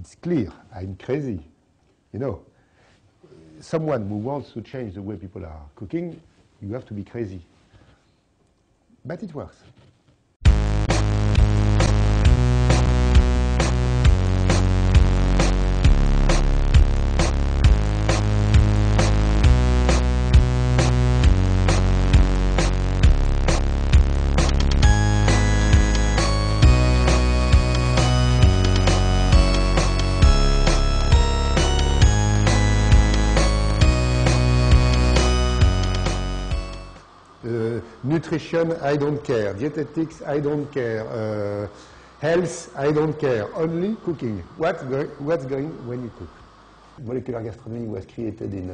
it's clear, I'm crazy. You know, someone who wants to change the way people are cooking, you have to be crazy. But it works. Nutrition, I don't care. Dietetics, I don't care. Health, I don't care. Only cooking. What's going when you cook? Molecular gastronomy was created in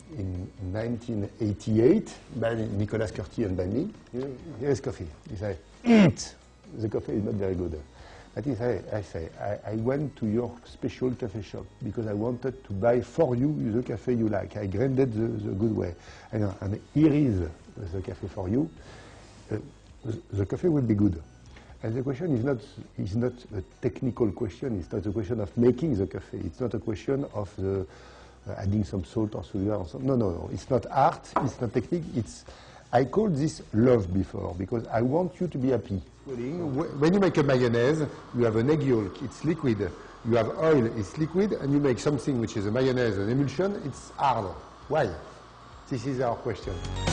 1988 by Nicolas Curti and by me. Here is coffee. He said, eat! The coffee is not very good. But I say, I went to your special cafe shop because I wanted to buy for you the cafe you like. I grinded the good way. And here is the cafe for you. The coffee will be good. And the question is not a technical question. It's not a question of making the coffee. It's not a question of adding some salt or sugar or something. No. It's not art. It's not technique. I called this love before because I want you to be happy. When you make a mayonnaise, you have an egg yolk. It's liquid. You have oil. It's liquid. And you make something which is a mayonnaise, an emulsion. It's hard. Why? This is our question.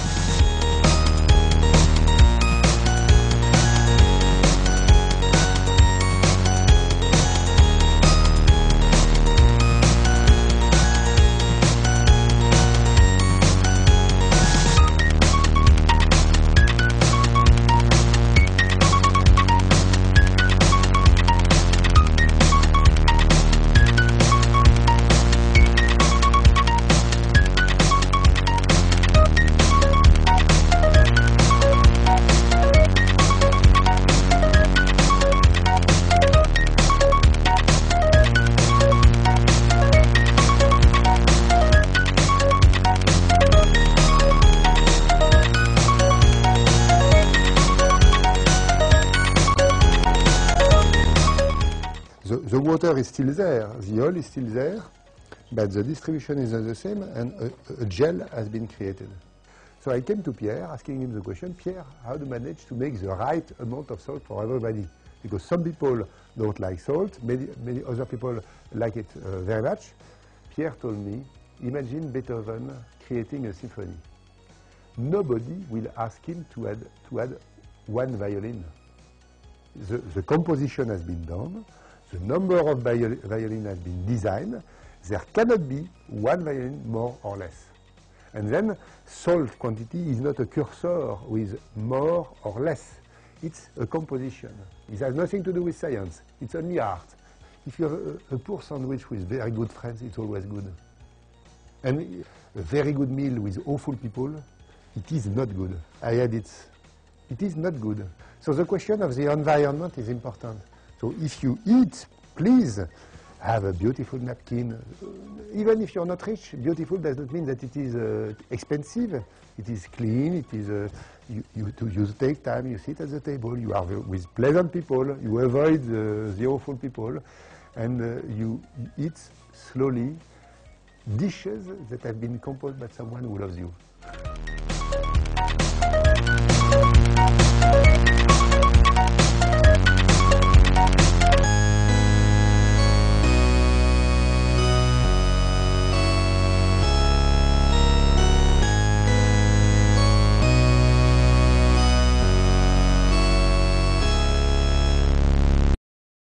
The water is still there, the oil is still there, but the distribution is not the same, and a gel has been created. So I came to Pierre, asking him the question, Pierre, how do you manage to make the right amount of salt for everybody? Because some people don't like salt, many other people like it very much. Pierre told me, imagine Beethoven creating a symphony. Nobody will ask him to add one violin. The composition has been done. The number of violin has been designed. There cannot be one violin more or less. And then salt quantity is not a cursor with more or less. It's a composition. It has nothing to do with science. It's only art. If you have a poor sandwich with very good friends, it's always good. And a very good meal with awful people, it is not good. I had it. It is not good. So the question of the environment is important. So if you eat, please have a beautiful napkin. Even if you're not rich, beautiful does not mean that it is expensive. It is clean. It is you take time. You sit at the table. You are with pleasant people. You avoid the awful people, and you eat slowly dishes that have been composed by someone who loves you.